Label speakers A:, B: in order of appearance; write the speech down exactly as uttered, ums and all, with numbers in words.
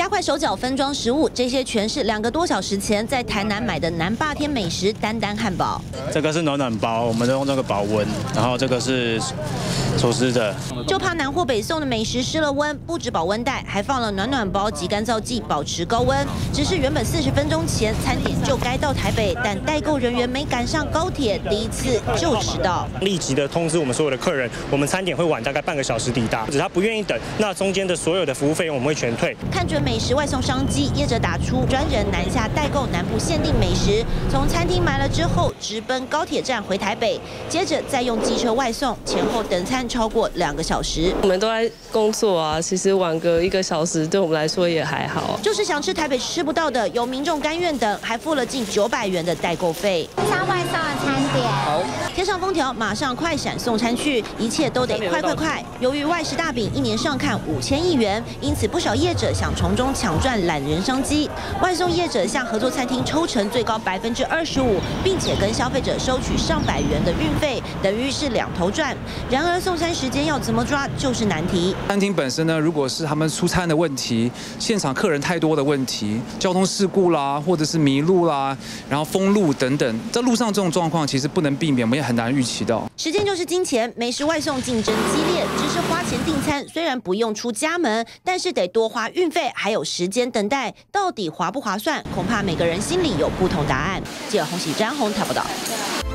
A: 加快手脚分装食物，这些全是两个多小时前在台南买的南霸天美食丹丹汉堡。
B: 这个是暖暖包，我们都用这个保温，然后这个是厨师的。
A: 就怕南货北送的美食失了温，不止保温袋，还放了暖暖包及干燥剂，保持高温。只是原本四十分钟前餐点就该到台北，但代购人员没赶上高铁，第一次就迟到。
C: 立即的通知我们所有的客人，我们餐点会晚大概半个小时抵达，只是他不愿意等，那中间的所有的服务费用我们会全退。
A: 看准美食外送商机，业者打出专人南下代购南部限定美食，从餐厅买了之后，直奔高铁站回台北，接着再用机车外送，前后等餐超过两个小时。
D: 我们都在工作啊，其实晚个一个小时对我们来说也还好。
A: 就是想吃台北吃不到的，有民众甘愿等，还付了近九百元的代购费。
E: 加外送的餐点。
A: 好，贴上封条，马上快闪送餐去，一切都得快快快。由于外食大饼一年上看五千亿元，因此不少业者想从中抢赚懒人商机。外送业者向合作餐厅抽成最高百分之二十五，并且跟消费者收取上百元的运费，等于是两头赚。然而送餐时间要怎么抓就是难题。
F: 餐厅本身呢，如果是他们出餐的问题，现场客人太多的问题，交通事故啦，或者是迷路啦，然后封路等等，在路上这种状况其实不能避免，我们也很难预期到。
A: 时间就是金钱，美食外送竞争激烈，只是花钱订餐，虽然不用出家门，但是得多花运费，还有时间等待，到底划不划算？恐怕每个人心里有不同答案。记者洪喜、詹宏台报道。